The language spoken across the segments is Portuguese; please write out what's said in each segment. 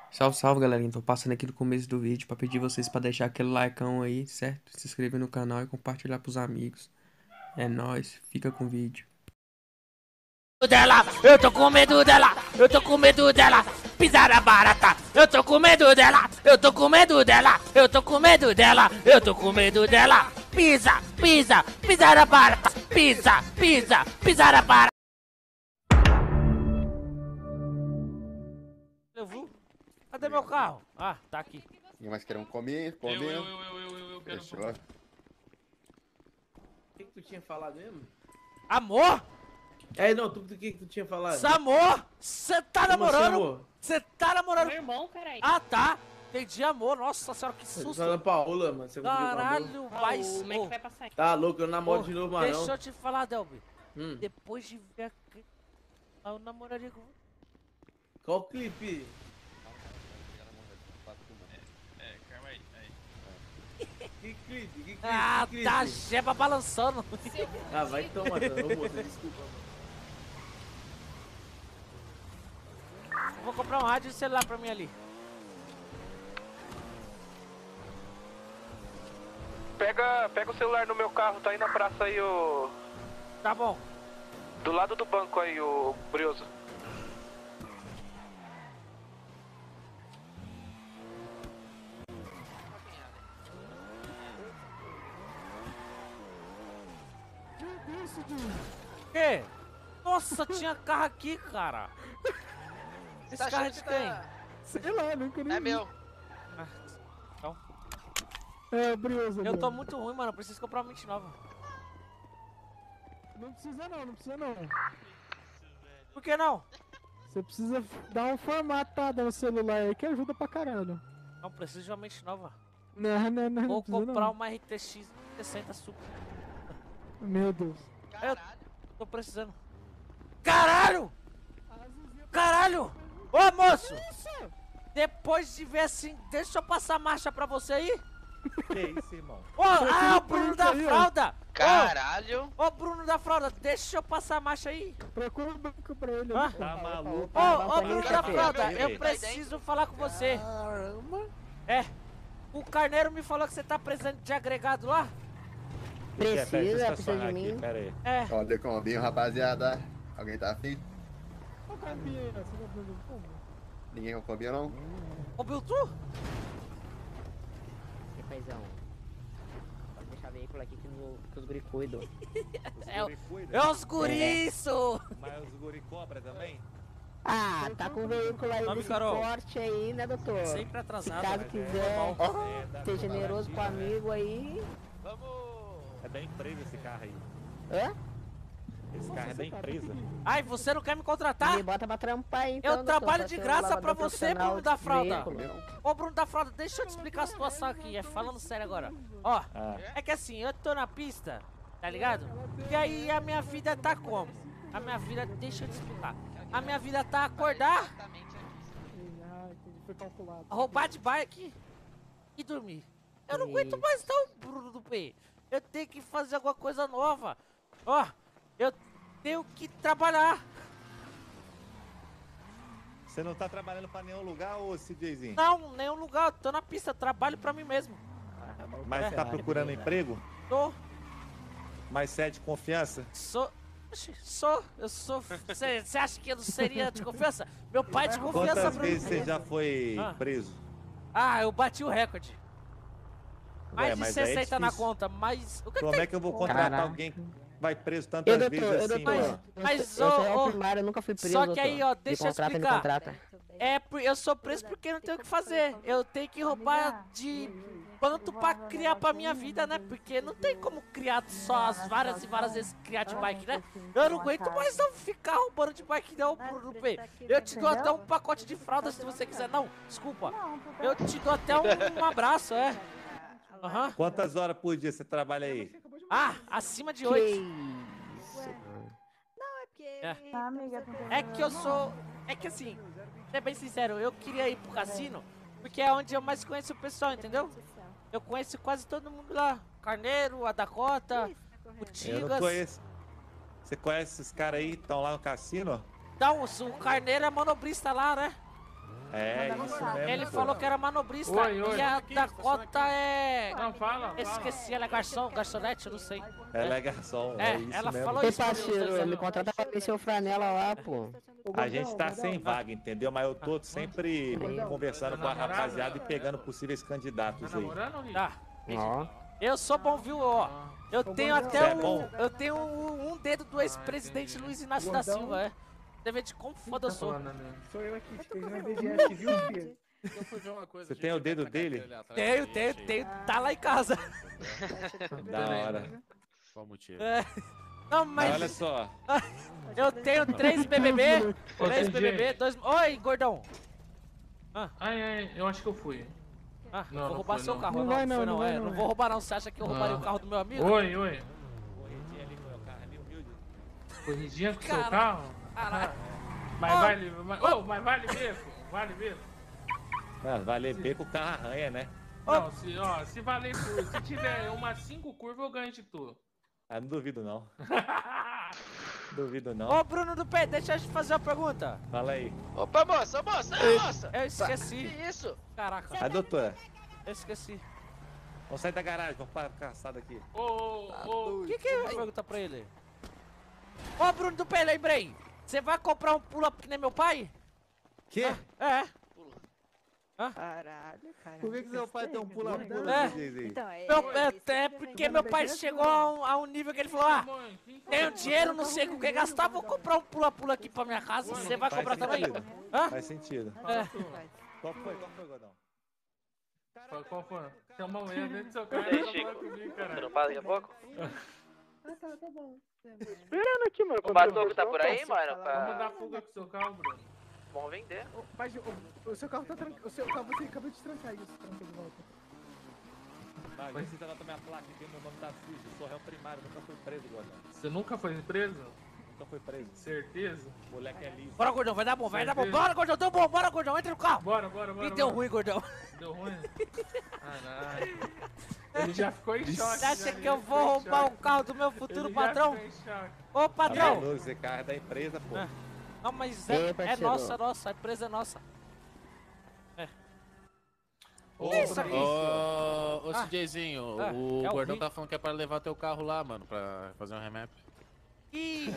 Salve, salve, galerinha. Tô passando aqui no começo do vídeo pra pedir vocês pra deixar aquele likeão aí, certo? Se inscrever no canal e compartilhar pros amigos. É nóis, fica com o vídeo. Dela, eu tô com medo dela, eu tô com medo dela, pisar a barata, eu tô com medo dela, eu tô com medo dela, eu tô com medo dela, eu tô com medo dela, pisa, pisa, pisar a barata, pisa, pisa, pisar a barata. Eu vou? Cadê meu carro? Ah, tá aqui. Ninguém mais quer um cominho? Cominho? Eu quero. Fechou. O que tu tinha falado mesmo? Amor? Não, o que tu tinha falado? Amor? Você tá Como assim, namorando? amor? Você tá namorando? Meu irmão, caralho. Ah, tá. Entendi, amor. Nossa senhora, que Você susto. tá na Paola, mano. Você confundiu com a amor? Caralho, vai. Como é que vai passar? Tá louco, eu não namoro de novo, mas Deixa não. eu te falar, Delby. Hum. Depois de ver aquele... eu namoraria com... Qual o clipe? Calma aí. Que clipe? Que clipe? Ah, que clipe? tá jeba balançando. Ah, vai tomar, ô moça, desculpa, mano. Vou comprar um rádio e celular pra mim ali. Pega o celular no meu carro, tá aí na praça aí, o... Tá bom. Do lado do banco aí, o Brioso. Que? Nossa, tinha carro aqui, cara. Esse carro é de quem? Sei lá, nunca nem É vi. meu. Ah, então. É, brioso. Eu tô muito ruim, mano. Preciso comprar uma mente nova. Não precisa não, não precisa não. Por que não? Você precisa dar uma formatada no celular aí que ajuda pra caralho. Não, preciso de uma mente nova. Não Vou precisa comprar não. uma RTX 60 Super. Meu Deus. Eu tô precisando. Caralho! Caralho! Ô, moço! Depois de ver assim, deixa eu passar marcha pra você aí. Que isso, irmão? Ô, o Bruno da aí, ó. fralda! Caralho. Ô, Bruno da fralda, deixa eu passar marcha aí. Procura um banco pra ele. Hã? ali, pô. Tá maluco? Ô, Bruno da Tá fralda, doido, eu velho. preciso falar com você. É, o Carneiro me falou que você tá precisando de agregado lá? Precisa de mim. Pera aí. É, Olha o combinho, rapaziada. Alguém tá afim? Qual que é a minha aí? Você tá dando como? Ninguém com combinho, não? ouviu tu? E paizão, pode deixar veículo aqui que os guri cuidam. É os guriço! Mas os guri cobra também? Ah, tá com o veículo aí Nome, desse Carol. porte aí, né, doutor? Sempre Se atrasado. caso mas quiser normal. ser generoso com o amigo aí... É da empresa esse carro aí. Hã? Esse carro é da empresa. Ai, você não quer me contratar? Me bota pra trampar aí, então, Eu doutor, trabalho pra de ser um graça pra lavador você, profissional Bruno da de fralda. veículo. Ô, Bruno da fralda, deixa eu te explicar a situação aqui, falando sério agora. Ó, Ah. é que assim, eu tô na pista, tá ligado? E aí a minha vida tá como? A minha vida, deixa eu te explicar. A minha vida tá acordar, Ah, entendi. Foi calculado. roubar de bike e dormir. Eu não aguento mais não, Bruno do P. Eu tenho que fazer alguma coisa nova. Ó, eu tenho que trabalhar. Você não tá trabalhando pra nenhum lugar, ô CJzinho? Não, nenhum lugar, eu tô na pista, eu trabalho pra mim mesmo. Mas você tá procurando emprego? Tô, Mas você é de confiança? sou... Oxi, eu sou... Você acha que eu não seria de confiança? Meu pai é de confiança, Quantas Bruno. vezes você já foi Ah. preso? Ah, eu bati o recorde. Mais Ué, de mas aí é 60 na difícil. conta, mas... O que Como tem? é que eu vou contratar Caraca. alguém que vai preso Eu, tantas doutor, vezes assim, mano? Mas, eu sou ô, réu ô, primário, eu nunca fui preso, só que doutor. aí, ó, Me deixa eu contrata, me explicar. contrata. Eu sou preso porque não tenho o que fazer. Eu tenho que roubar de banco pra criar pra minha vida, né? Porque não tem como criar só as várias e várias vezes criar de bike, né? Eu não aguento mais não ficar roubando de bike não, Bruno P. Eu te dou até um pacote de fralda se você quiser. Não, desculpa. Eu te dou até um abraço, é. Aham. Quantas horas por dia você trabalha aí? Ah, acima de Que 8. isso? É que eu sou... É que assim, ser bem sincero, eu queria ir pro cassino porque é onde eu mais conheço o pessoal, entendeu? Eu conheço quase todo mundo lá. Carneiro, a Dakota, o Eu não Tigas. conheço. Você conhece esses caras aí que estão lá no cassino? Então, o Carneiro é manobrista lá, né? É isso. isso mesmo, Ele pô. falou que era manobrista. Oi, oi. E a Dakota é... Não, fala. Esqueci, ela é garçonete, eu não sei. Ela é garçom, É, é isso ela mesmo. falou Ei, isso. pra mim, parceiro, os dois me ali. contrata pra ver seu franela lá, pô. A gente tá sem vaga, entendeu? Mas eu tô sempre conversando com a rapaziada e pegando possíveis Tá candidatos aí. namorando, Rick? Tá. Ó. Eu sou bom, viu, ó. Eu tenho Você até é bom? eu tenho um dedo do ex-presidente Luiz Inácio da Silva, é. Você vê de como foda eu sou. Sou eu aqui, fez uma BGS, viu, filho? Eu fui ver uma coisa. Você tem o dedo dele? Tenho. Tá lá em casa. Da hora. Qual o motivo? É. Não, Mas mas olha só, eu tenho 3 BBB, Ô, 3 CG. BBB, 2... Oi, gordão. Ai, eu acho que eu fui. Ah, Não, vou não roubar foi, seu não. carro. Não Não, vai, foi não vai, é. não Não vai. vou roubar não. Você acha que eu roubaria o carro do meu amigo? Oi. corridinha ali com o carro ali, humilde. Corridinha com seu Cara. carro? Caralho. Mas Ô. vale beco? Vale beco? Valer beco, o carro arranha, né? Não, se valer curva, se tiver umas 5 curvas, eu ganho de tu. Ah, não duvido não. Duvido não. Ô, Bruno do P, deixa eu te fazer uma pergunta. Fala aí. Opa, moça! Eu esqueci. isso? Caraca, A doutora, eu esqueci. vamos sair da garagem, vamos para a caçada aqui. O que eu vou perguntar pra ele? Ô, Bruno do P, lembrei. Você vai comprar um pula que nem meu pai? Quê? É. Caralho, cara. Por que seu pai tem um pula-pula, É. DJ? Então, É porque meu pai chegou a um nível que ele falou, tenho dinheiro, não sei com o que gastar, vou comprar um pula-pula aqui pra minha casa. Você vai Faz comprar também? sentido. Hã? Faz sentido. É. Qual foi, Godão? Qual foi? Tem uma mulher dentro do seu carro E aí, e tá Chico? falando comigo, Você não caralho. fala daqui a pouco? Esperando aqui, mano. O Batuco tá por aí, mano? Vamos Pra... dar fuga com o seu carro, Bruno. Vamos vender. Mas o seu carro tá trancado. O seu carro, você acabou de trancar isso. Tranca de volta. Vai, vai citar na minha placa aqui, meu nome tá sujo. Sou réu primário, nunca fui preso, Godão. Você nunca foi preso? Nunca fui preso. Certeza? Moleque é liso. Bora, gordão, vai dar bom, vai dar bom. Bora, gordão, deu bom, bora, gordão, entra no carro. Bora. Ih, deu ruim, gordão. Deu ruim? Caralho. Ele já ficou em choque. Você acha já, que ele eu ficou vou em roubar o choque. carro do meu futuro Ele já patrão? ficou em choque. Ô, patrão. Tá esse carro é da empresa, pô. É. Não, mas Ei, é parceiro. nossa, a empresa é nossa. Ô, Que isso Bruno, aqui? Ô, Ah. CJzinho, Ah, o é o Gordão Rick. tá falando que é pra levar teu carro lá, mano, pra fazer um remap. Ih,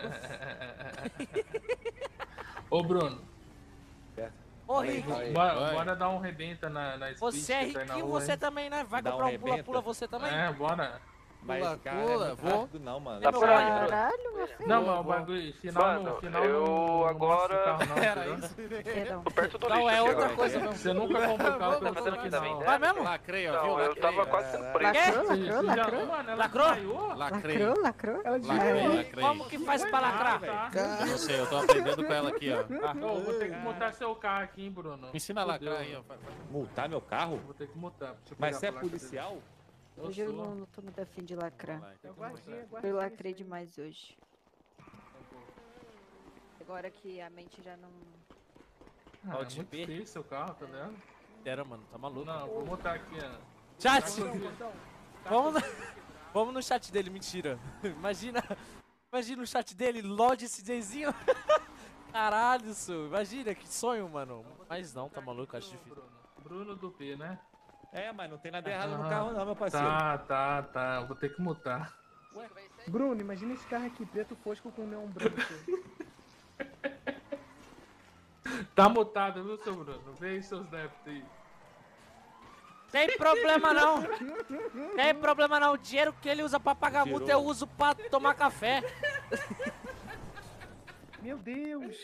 Ô, Bruno, ô, Rico. bora dar um rebenta na Speed. Você é que tá aí na riquinho, rua, você hein? também, né? Vai Dá comprar um um pula-pula rebenta? você também? É, bora. Mas Pula, esse carro é pula, muito vou. rápido não, mano. Tá Meu por pai, aí, né? Bruno. Caralho, meu filho. Não, mas o bagulho, final Mano, no final eu não mostra o agora- carro não, Era entendeu? isso. Perdão. Tô perto do Não, lixo é aqui outra agora. coisa mesmo. Você nunca compra o carro Tá pelo fazendo o que final. também, né? Vai mesmo? Lacrei, ó, Não, viu? eu Lacrei. tava quase sendo É, preso. Quê? Mano, ela Lacrou? saiu? Lacrei. Lacrou? Ela Lacrei. Como que faz pra lacrar? Tá. Não sei, eu tô aprendendo com ela aqui, ó. Ô, vou ter que mutar seu carro aqui, hein, Bruno. Me ensina a lacrar Fudeu. aí, ó. Multar meu carro? Vou ter que mutar. Deixa eu Mas pegar você é a placa policial? dele. Eu Hoje eu sou. não tô muito afim de lacrar. Eu guardei. Eu lacrei demais hoje. Agora que a mente já não... Ah, Ó, é de muito B. difícil o carro, tá vendo? Era, mano, tá maluco. Não, vou mutar aqui, ó. Chat! Vamos no chat dele, mentira. Imagina o chat dele, LOD esse Jzinho. Caralho, isso. Imagina, que sonho, mano. Mas não, tá maluco, acho difícil. Bruno do P, né? É, mas não tem nada errado no carro não, meu parceiro. Tá. Vou ter que mutar. Bruno, imagina esse carro aqui, preto fosco com neon branco. Tá mutado, viu, seu Bruno? Vê aí seus débitos aí. Tem problema não. Tem problema não. O dinheiro que ele usa pra pagar multa eu uso pra tomar café. Meu Deus.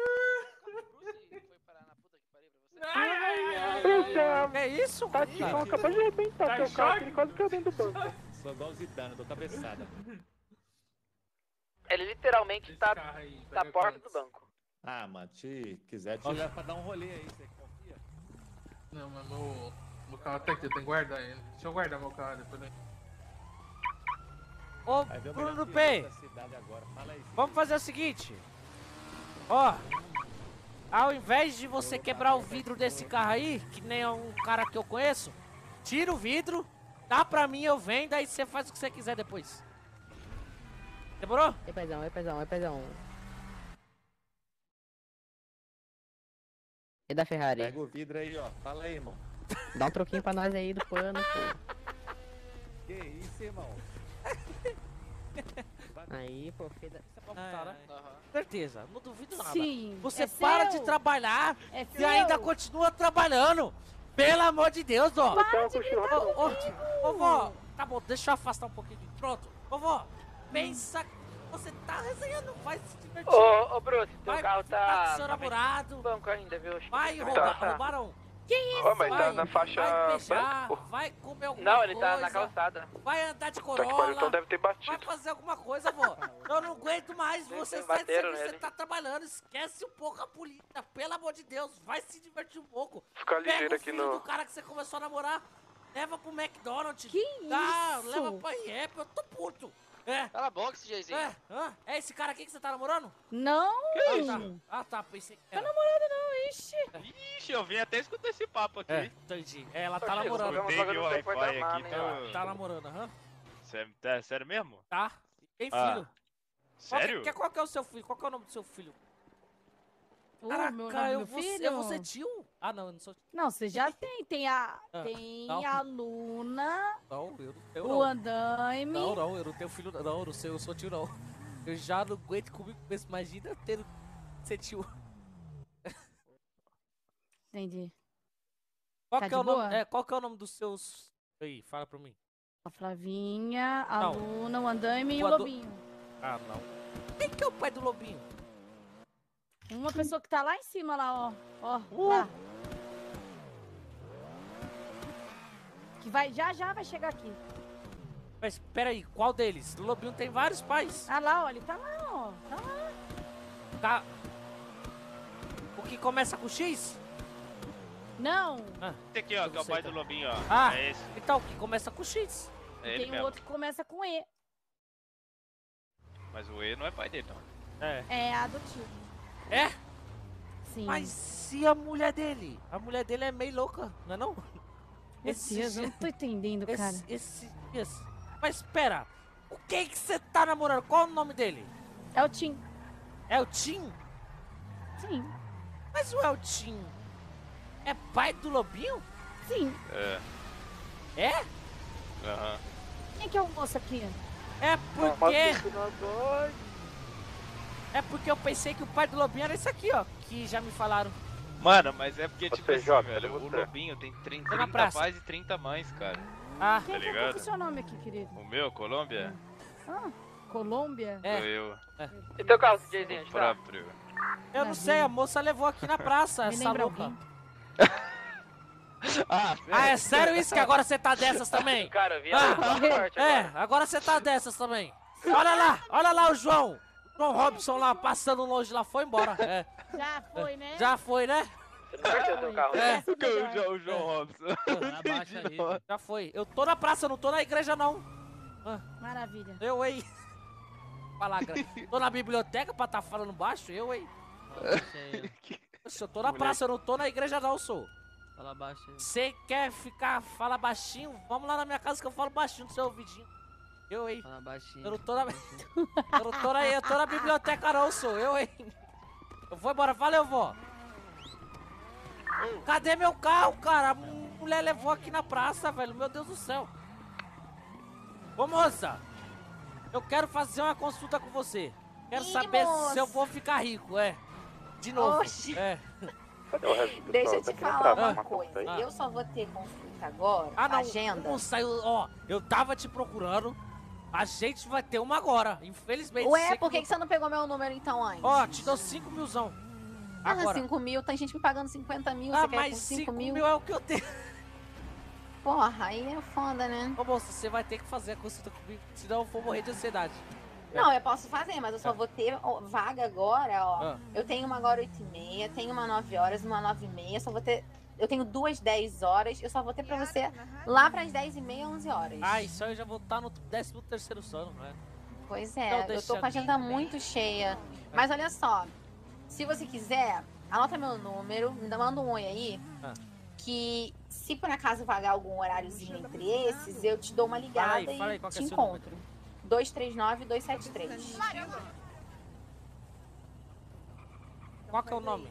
Que isso? Tá de boca pra de arrebentar Tá em teu carro, choque? ele quase caiu dentro do banco. Sou igual o Zidane, dou cabeçada. Ele literalmente Esse tá carro aí, na pega porta do quantos? banco. Ah, mano, se quiser te levar pra dar um rolê aí, você confia? Não, mas meu carro tá aqui, eu tenho que guardar ele. Deixa eu guardar meu carro depois. Ô, Vai ver o Bruno melhor do piloto P, da cidade agora. Fala aí, vamos fazer o seguinte. Ó, ao invés de você quebrar o vidro desse carro aí, que nem é um cara que eu conheço, tira o vidro, dá pra mim, eu vendo, aí você faz o que você quiser depois. Demorou? Ei, paizão, ei, paizão, ei, paizão. E da Ferrari? Pega o vidro aí, ó. Fala aí, irmão. Dá um troquinho pra nós aí do pano, pô. Que isso, irmão? Aí, pô, fiquei da... Certeza, não duvido nada. Sim. Você é para seu. de trabalhar É e ainda seu. continua trabalhando. Pelo amor de Deus, ó. Para de gritar Ô, comigo. vovó, tá bom, deixa eu afastar um pouquinho. Pronto, vovó, pensa que você tá resenhando, vai se divertir. Ô, Bruce, teu Vai carro ficar tá... com seu namorado. banco ainda, viu? Vai Tá. roubar, roubaram. Que isso? Ô, mas tá Vai, na faixa vai beijar, branca, pô. vai comer alguma Não, coisa. ele tá na calçada. Vai andar de Tá que pariu, então Corolla. deve ter Vai batido. fazer alguma coisa, vô. Eu não aguento mais. Você Eles sai de bateram serviço, você nele. tá trabalhando. Esquece um pouco a polícia. Pelo amor de Deus, vai se divertir um pouco. Ficar ligeiro Pega o aqui filho no... do cara que você começou a namorar. Leva pro McDonald's. Que Tá, isso? leva pra IEP. Eu tô puto. É, Cala a boca, esse Jayzinho. é esse cara aqui que você tá namorando? Não. Ah, tá, pensei que era. Namorado não, ixi. Ixi, eu vim até escutar esse papo aqui. Entendi. É, ela tá Oxe, namorando. eu Escutei não o sei quanto Wi-Fi é aqui, mano, Tá namorando, aham. Sério mesmo? Tá. Tem Ah, filho. Sério? Qual que é o seu filho? Qual que é o nome do seu filho? Meu Caraca, nome do eu meu vou filho? ser tio? Ah, não, eu não sou tio. Não, você já tem. Tem a, Ah, tem não. a Luna, Não, eu não tenho, o não. Andaime. Não, eu não tenho filho, não, eu não sei, eu sou tio, não. Eu já não aguento comigo mesmo, imagina ter ser tio. Entendi. Qual Tá que é de o nome? boa? É, qual que é o nome dos seus... Aí, fala pra mim. A Flavinha, a Não. Luna, o Andaime e o Voador- Lobinho. Ah, não. Quem que é o pai do Lobinho? Uma pessoa que tá lá em cima, lá, ó. Ó, lá. Que vai, já vai chegar aqui. Mas, peraí, qual deles? O Lobinho tem vários pais. Ah lá, ó, ele tá lá, ó. Tá lá. Tá. O que começa com X? Não, Esse aqui, ó, que é o pai do Lobinho, ó. Ah. É esse. Então, o que começa com X? É ele tem um mesmo. outro que começa com E. Mas o E não é pai dele, não. É. É adotivo. É? Sim. Mas e a mulher dele? A mulher dele é meio louca, não é não? Meu Deus, eu não tô entendendo, cara. Esse. Mas espera, o que você tá namorando? Qual o nome dele? É o Tim. É o Tim? Sim. Mas o Eltim é pai do Lobinho? Sim. É? Aham. Quem é que é o moço aqui? É porque... É porque eu pensei que o pai do Lobinho era esse aqui, ó. Que já me falaram. Mano, mas é porque, tipo assim, Jota, velho, cadê o você? Lobinho tem 30 na praça. pais e 30 mães, cara. Ah, Quem é que é ligado? o seu nome aqui, querido? O meu, Colômbia? Ah, Colômbia? é. Sou eu, E teu carro, Jayzinho? o próprio. Eu não sei, a moça levou aqui na praça, Me essa lembra louca. alguém? Ah, é sério isso que agora você tá dessas também? Cara, eu vi Ah, forte é, agora você tá dessas também. Olha lá o João. João Robson lá, passando longe lá, foi embora. É, Já foi, né? já foi, né? Você não perdeu teu carro, É. né? O João Robson. Abaixa aí. Já foi. Eu tô na praça, não tô na igreja não. Maravilha. Eu, hein? Falar, tô na biblioteca pra tá falando baixo, eu, hein? Abaixa aí. Oxe, eu tô na praça, eu não tô na igreja não, sou. Fala abaixo aí. Você quer ficar, fala baixinho? Vamos lá na minha casa que eu falo baixinho no seu ouvidinho. Eu, hein? Fala baixinho. Eu não tô na... eu tô na biblioteca não, sou. Eu, hein? Eu vou embora, valeu, vó. Cadê meu carro, cara? A mulher levou aqui na praça, velho. Meu Deus do céu. Ô, moça. Eu quero fazer uma consulta com você. Quero Ih, saber moça. se eu vou ficar rico, De novo. Oxi. É. Cadê o resto do Deixa eu pessoal? te Tá falar querendo uma entrar? coisa. Ah. Eu só vou ter consulta agora. Ah, não. Agenda. Moça, eu tava te procurando. A gente vai ter uma agora. Infelizmente. Ué, sei por que não- você não pegou meu número então antes? Ó, te dou 5 milzão. Ah, Agora. 5 mil, tem gente me pagando 50 mil, Ah, você quer mas com 5 5 mil? mil é o que eu tenho. Porra, aí é foda, né? Ô, moça, você vai ter que fazer a consulta comigo, senão eu vou morrer de ansiedade. Não, eu posso fazer, mas eu só vou ter vaga agora, ó. Ah. Eu tenho uma agora 8h30, tenho uma 9 horas, uma 9h30, só vou ter... Eu tenho 2 10 horas, eu só vou ter pra você lá pras 10h30, 11 horas. Ah, isso aí eu já vou estar no 13º sono, né? Pois Então, é, eu deixa tô com a agenda eu- muito cheia. Mas olha só, se você quiser, anota meu número, me manda um oi aí, Ah. que se por acaso vagar algum horáriozinho entre esses, eu te dou uma ligada Fala aí, qual e que é te seu encontro. 239-273. Qual que é o nome?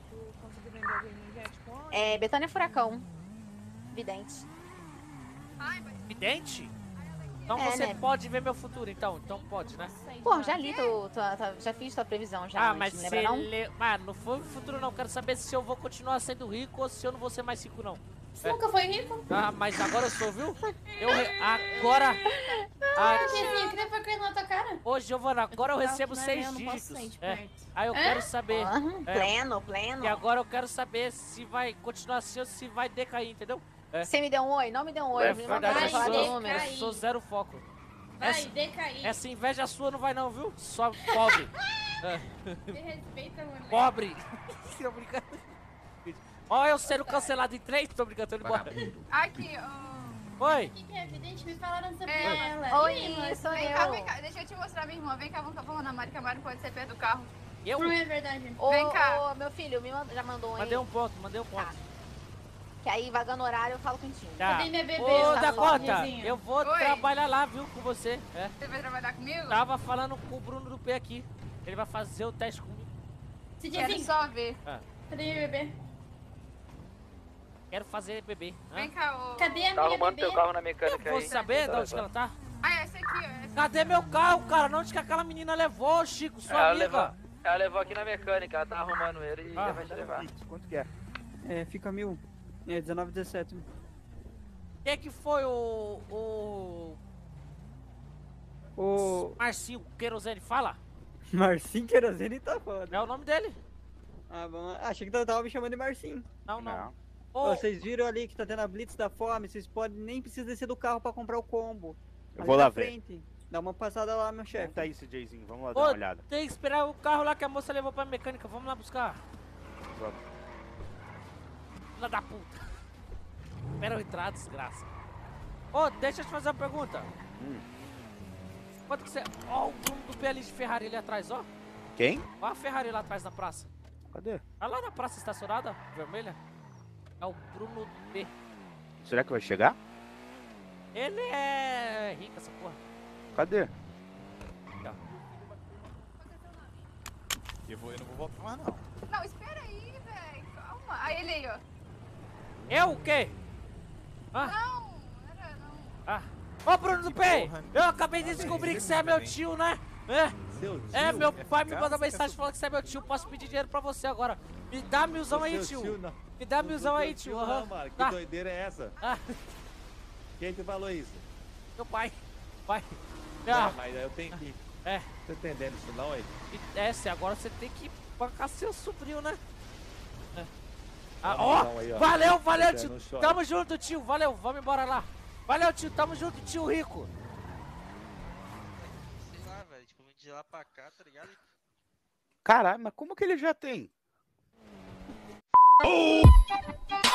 É Betânia Furacão. Vidente. Vidente? Então É, você né? pode ver meu futuro, então. Então pode, né? Pô, já li, já fiz tua previsão já. Ah, mas não você lembra não? lê... Mano, não foi o futuro não. Quero saber se eu vou continuar sendo rico ou se eu não vou ser mais rico, não. Você nunca foi rico? Ah, mas agora eu sou, viu? Agora... Eu queria ver aquilo na tua cara. Ô, Giovana, agora eu recebo Não, 6 eu não posso dígitos. sair de É. perto. Aí eu quero saber. Pleno. E agora eu quero saber se vai continuar assim ou se vai decair, entendeu? É. Você me deu um oi? Não me deu um oi. É Eu me mandou verdade, falar eu do sou, número. eu sou zero foco. Vai, decair. Essa inveja sua não vai não, viu? Só pobre. Me respeita, mano. Pobre. Tô brincando. Ó, eu sendo cancelado em 3, tô brincando, tô indo embora. Aqui, Oi. O que é evidente? Me falaram sobre É. ela. Oi, E aí, sou vem eu. cá, vem cá. Deixa eu te mostrar minha irmã. Vem cá, vamos na Mari, que a Mari pode ser perto do carro. Eu? Não é verdade. Vem cá. Ô, meu filho, já mandou um Mandei um ponto, mandei um ponto. Tá. Que aí, vagando horário, eu falo contigo. Tá. Cadê minha bebê? Ô, Tá Dakota, sozinha? eu vou Oi. trabalhar lá, viu, com você. É. Você vai trabalhar comigo? Tava falando com o Bruno do P aqui. Ele vai fazer o teste comigo. Quero só ver. Cadê minha bebê? Quero fazer bebê. Vem cá, ô. Cadê a Tá minha arrumando bebê? teu carro na mecânica Vou aí. saber de onde que ela tá? Ah, essa aqui, ó. Essa. Cadê meu carro, cara? Onde que aquela menina levou, Chico? Sua amiga? Ela levou aqui na mecânica, ela tá arrumando ele e Ah. vai te levar. Quanto que é? É, fica 1000. É, 19, 17. Quem que foi o Marcinho Querosene? Fala. Marcinho Querosene tá foda. É o nome dele? Ah, bom. Achei que eu tava me chamando de Marcinho. Não. Ô, vocês viram ali que tá tendo a Blitz da Fome? Vocês podem nem precisam descer do carro pra comprar o combo. Eu Ali vou na lá ver. frente. Dá uma passada lá, meu chefe. Tá aí, CJzinho. Vamos lá dar Ô, uma olhada. tem que esperar o carro lá que a moça levou pra mecânica. Vamos lá buscar. Vamos. Filha da puta. Espera eu entrar, desgraça. Ô, deixa eu te fazer uma pergunta. Quanto que você... Ó o Bruno do P ali de Ferrari ali atrás, ó. Quem? Ó a Ferrari lá atrás na praça. Cadê? Olha lá na praça estacionada, vermelha. É o Bruno do P. Será que vai chegar? Ele é rico, essa porra. Cadê? Aqui, ó. Eu não vou voltar mais, não. Não, espera aí, velho. Calma. Aí ele aí, ó. Eu o quê? Ah? Não, era não. Ah. Ô, Bruno do P! Eu acabei de descobrir que você é meu tio, né? Seu tio? É, meu pai me mandou mensagem falando que você é meu tio. Posso pedir dinheiro pra você agora. Me dá 1000zão aí, Seu tio. não. Me dá 1000zão aí, tio. Não, Aham. mano, que Tá. doideira é essa? Ah. Quem que falou isso? Meu pai. Pai. Ah, mas eu tenho que... É. Tá entendendo isso não, hein? Agora você tem que bancar seu sobrinho, né? É. Ah, Dá ó, 1000zão aí, ó. valeu, Não tio. chora. Tamo junto, tio. Valeu, vamos embora lá. Valeu, tio. Tamo junto, tio rico. Sei lá, velho. Tipo, de lá pra cá, tá ligado? Caralho, mas como que ele já tem?